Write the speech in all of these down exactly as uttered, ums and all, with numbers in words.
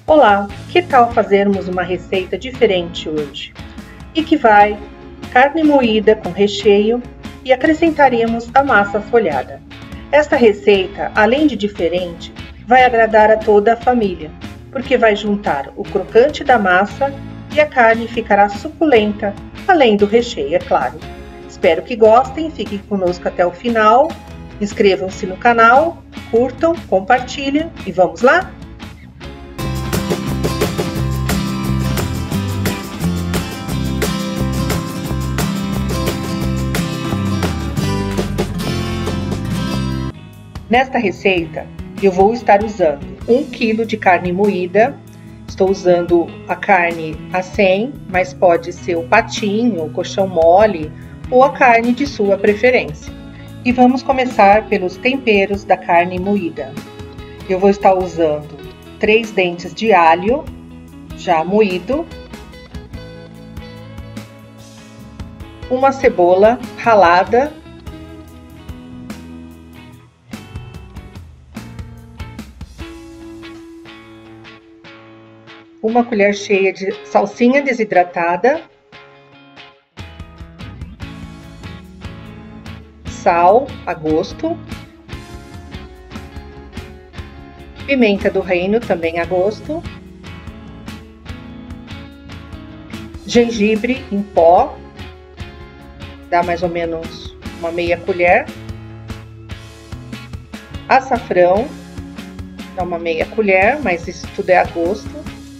Olá, que tal fazermos uma receita diferente hoje? E que vai carne moída com recheio e acrescentaremos a massa folhada. Esta receita, além de diferente, vai agradar a toda a família, porque vai juntar o crocante da massa e a carne ficará suculenta, além do recheio, é claro. Espero que gostem, fiquem conosco até o final, inscrevam-se no canal, curtam, compartilhem e vamos lá? Nesta receita, eu vou estar usando um quilo de carne moída. Estou usando a carne a cem, mas pode ser o patinho, o coxão mole ou a carne de sua preferência. E vamos começar pelos temperos da carne moída. Eu vou estar usando três dentes de alho já moído, uma cebola ralada, uma colher cheia de salsinha desidratada, sal a gosto, pimenta do reino também a gosto, gengibre em pó, dá mais ou menos uma meia colher, açafrão, dá uma meia colher, mas isso tudo é a gosto.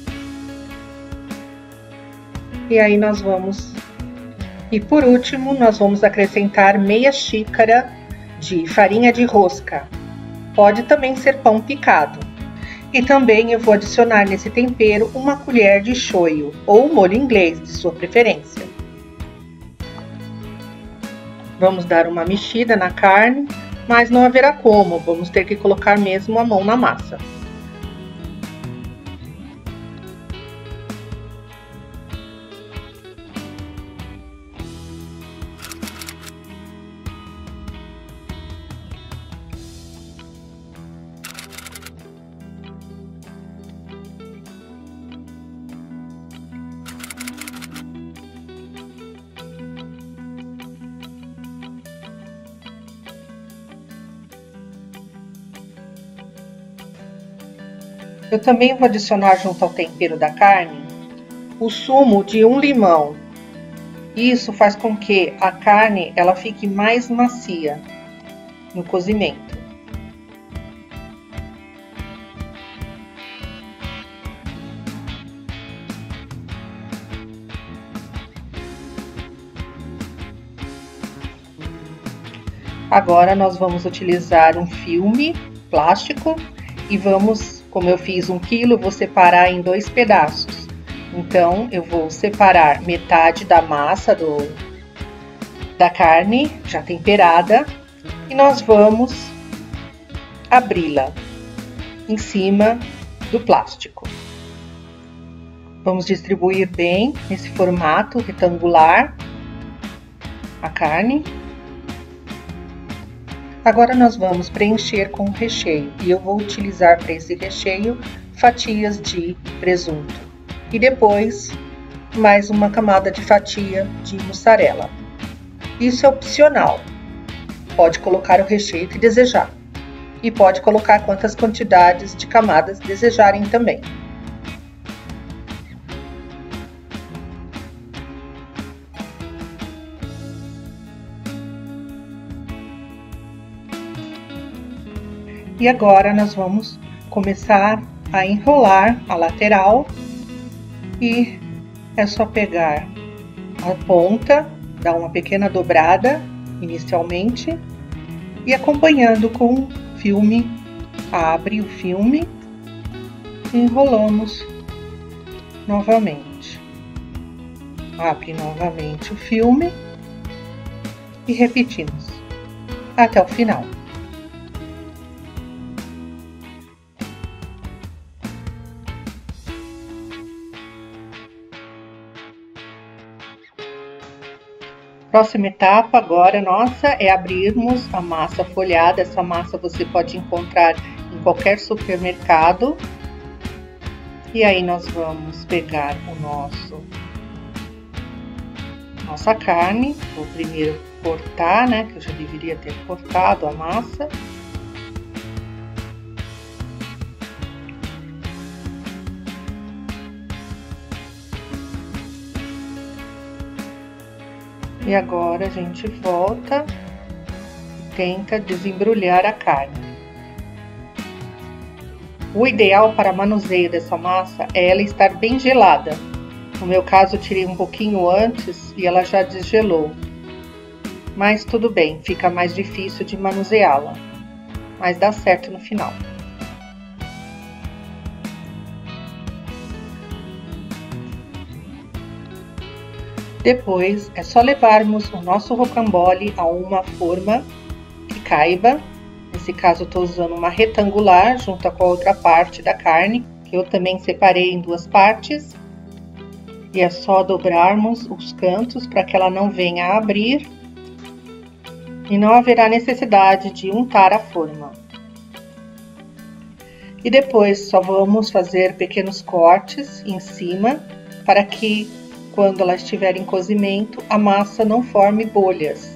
E aí nós vamos, e por último, nós vamos acrescentar meia xícara de farinha de rosca. Pode também ser pão picado. E também eu vou adicionar nesse tempero uma colher de shoyu ou molho inglês, de sua preferência. Vamos dar uma mexida na carne, mas não haverá como, vamos ter que colocar mesmo a mão na massa. Eu também vou adicionar junto ao tempero da carne o sumo de um limão. Isso faz com que a carne ela fique mais macia no cozimento. Agora nós vamos utilizar um filme plástico e vamos, como eu fiz um quilo, vou separar em dois pedaços. Então, eu vou separar metade da massa do, da carne, já temperada, e nós vamos abri-la em cima do plástico. Vamos distribuir bem nesse formato retangular a carne. Agora nós vamos preencher com o recheio e eu vou utilizar para esse recheio fatias de presunto e depois mais uma camada de fatia de mussarela. Isso é opcional, pode colocar o recheio que desejar e pode colocar quantas quantidades de camadas desejarem também. E agora nós vamos começar a enrolar a lateral e é só pegar a ponta, dar uma pequena dobrada inicialmente e acompanhando com filme, abre o filme e enrolamos novamente. Abre novamente o filme e repetimos até o final. Próxima etapa agora nossa é abrirmos a massa folhada. Essa massa você pode encontrar em qualquer supermercado. E aí nós vamos pegar o nosso nossa carne. Vou primeiro cortar, né, que eu já deveria ter cortado a massa. E agora a gente volta e tenta desembrulhar a carne. O ideal para manuseio dessa massa é ela estar bem gelada. No meu caso, eu tirei um pouquinho antes e ela já desgelou. Mas tudo bem, fica mais difícil de manuseá-la, mas dá certo no final. Depois, é só levarmos o nosso rocambole a uma forma que caiba. Nesse caso, eu estou usando uma retangular junto com a outra parte da carne, que eu também separei em duas partes. E é só dobrarmos os cantos para que ela não venha a abrir. E não haverá necessidade de untar a forma. E depois só vamos fazer pequenos cortes em cima, para que quando ela estiver em cozimento, a massa não forme bolhas.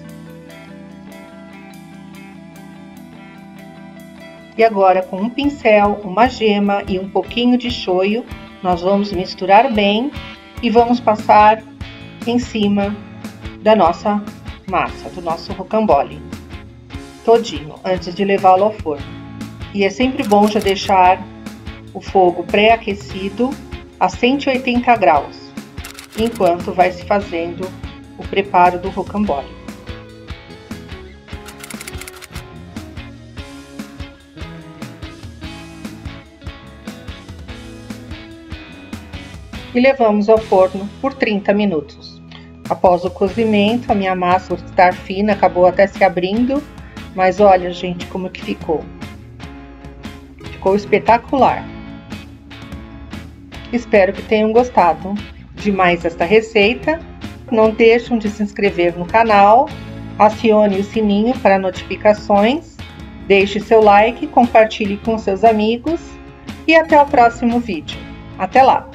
E agora, com um pincel, uma gema e um pouquinho de shoyu, nós vamos misturar bem e vamos passar em cima da nossa massa, do nosso rocambole, todinho, antes de levá-lo ao forno. E é sempre bom já deixar o fogo pré-aquecido a cento e oitenta graus, enquanto vai se fazendo o preparo do rocambole. E levamos ao forno por trinta minutos. Após o cozimento, a minha massa, por estar fina, acabou até se abrindo, mas olha, gente, como que ficou. Ficou espetacular. Espero que tenham gostado de mais esta receita. Não deixem de se inscrever no canal, acione o sininho para notificações, deixe seu like, compartilhe com seus amigos e até o próximo vídeo. Até lá!